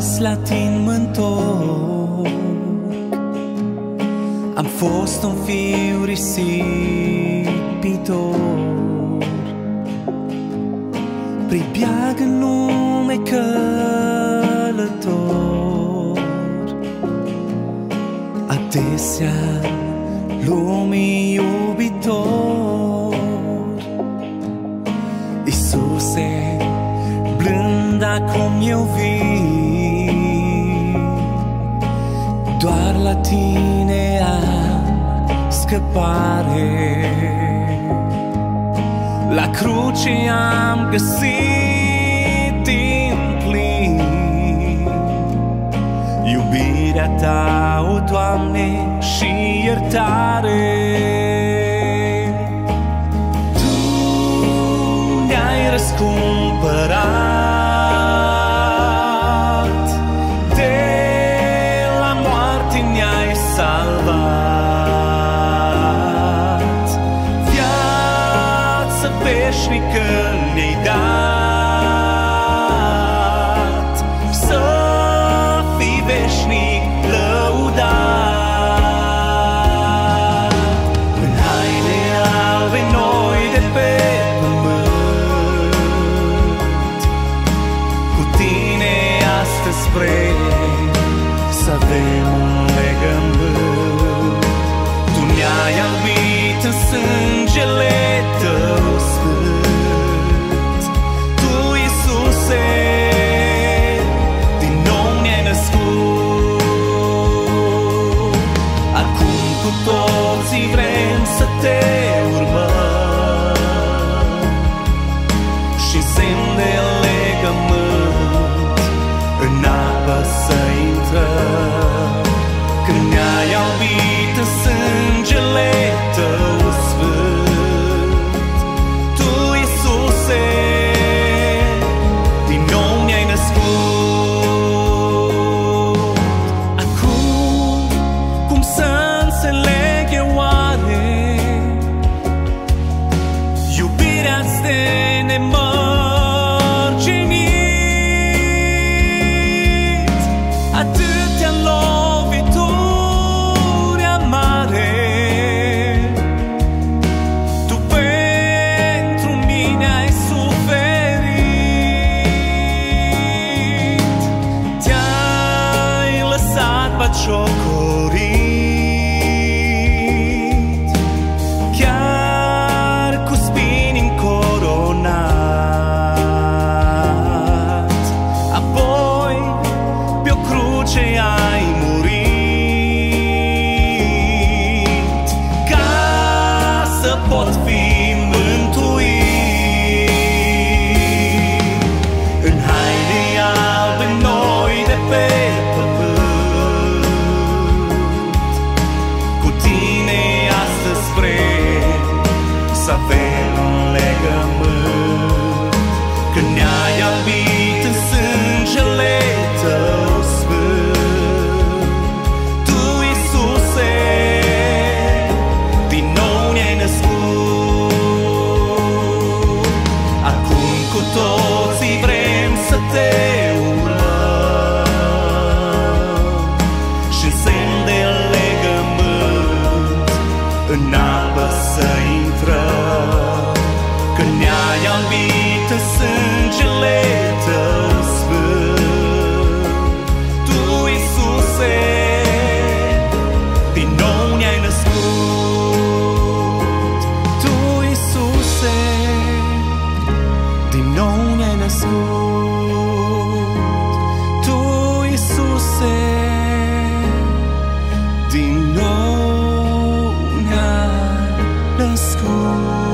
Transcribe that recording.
la tine mă întorc. Am fost un fiu risipitor, pribeag în lume călător. Adesea lumii iubitor. Iisuse, blând acum eu vin, doar la tine am scăpare. La cruce am găsit din plin iubirea ta, o Doamne, și iertare. Tu ne-ai răscumpărat, de la moarte ne-ai salvat, viață veșnică ne-ai dat, să fii veșnic lăudat. În haine albe noi de pe pământ, cu tine astăzi vrem să avem un legământ. Tu ne-ai albit în sângele tău sfânt. Tu, Iisuse, din nou ne-ai născut. Acum cu toții vrem să te urmăm și semn de legământ în apă să intrăm. Când ne-ai albit în sângele tău sfânt, tu, Iisuse, din nou ne-ai născut. Acum, cum să înțeleg eu oare iubirea-ți de nemărginit? Atâtea lovituri amare tu pentru mine ai suferit. Te-ai lăsat batjocorit, chiar cu spini încoronat. Apoi pe-o cruce ai murit, ca să pot fi mântuit. În haine albe noi de pe pământ, cu tine astăzi vrem să avem un legământ. Când ne-ai albit în sângele tău sfânt, tu, Iisuse, din nou ne-ai născut. Acum cu toții vrem să te urmăm și în semn de legământ în apă să intrăm. Când ne-ai albit în sângele tău sfânt, tu, Iisuse, din nou ne-ai născut. Tu, Iisuse, din nou ne-ai născut. Tu, Iisuse, din nou ne-ai născut.